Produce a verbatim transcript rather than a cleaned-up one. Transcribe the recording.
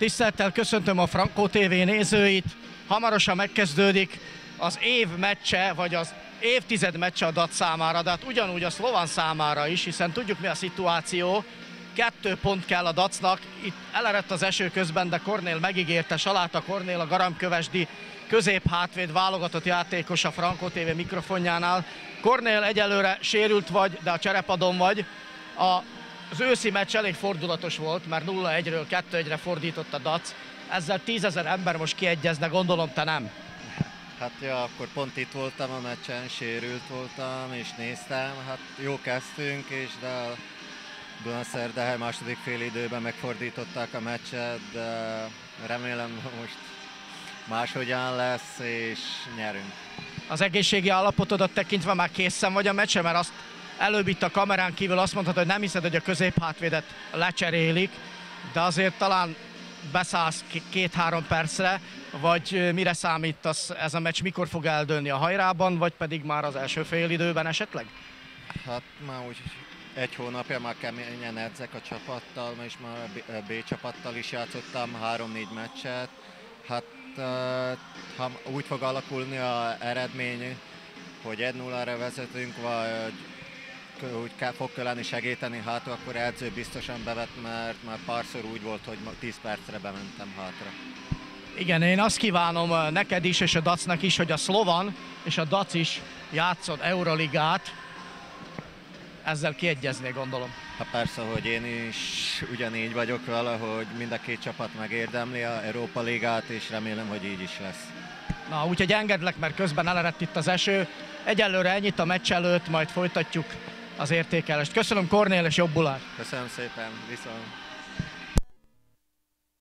Tisztelettel köszöntöm a Frankó té vé nézőit. Hamarosan megkezdődik az év meccse, vagy az évtized meccse a dé á cé számára, de hát ugyanúgy a szlovan számára is, hiszen tudjuk mi a szituáció. Kettő pont kell a dé á cé-nak. Itt elerett az eső közben, de Kornél megígérte, Saláta Kornél, a Garamkövesdi közép-hátvéd válogatott játékos a Frankó té vé mikrofonjánál. Kornél, egyelőre sérült vagy, de a cserepadon vagy. A Az őszi meccs elég fordulatos volt, mert nulla egyről kettő egyre fordított a dé á cé. Ezzel tízezer ember most kiegyezne, gondolom te nem. Hát ja, akkor pont itt voltam a meccsen, sérült voltam és néztem. Hát jó kezdtünk, és de a Dunaszerdahely második fél időben megfordították a meccset, de remélem most máshogyan lesz, és nyerünk. Az egészségi állapotodat tekintve már készen vagy a meccse, mert azt előbb itt a kamerán kívül azt mondhatod, hogy nem hiszed, hogy a középhátvédet lecserélik, de azért talán beszállsz két-három percre, vagy mire számítasz, ez a meccs mikor fog eldőlni, a hajrában, vagy pedig már az első fél időben esetleg? Hát már úgy egy hónapja már keményen edzek a csapattal, és már a B csapattal is játszottam három-négy meccset. Hát ha úgy fog alakulni az eredmény, hogy egy nullára vezetünk, vagy úgy fog kelleni segíteni hátra, akkor edző biztosan bevet, mert már párszor úgy volt, hogy tíz percre bementem hátra. Igen, én azt kívánom neked is, és a dé á cé-nak is, hogy a szlovan és a dé á cé is játszod Euroligát. Ezzel kiegyezné, gondolom. Hát persze, hogy én is ugyanígy vagyok vele, hogy mind a két csapat megérdemli a Európa Ligát, és remélem, hogy így is lesz. Na, úgyhogy engedlek, mert közben elerett itt az eső. Egyelőre ennyit a meccs előtt, majd folytatjuk az értékelést. Köszönöm, Kornél, és jobbulást! Köszönöm szépen, viszont!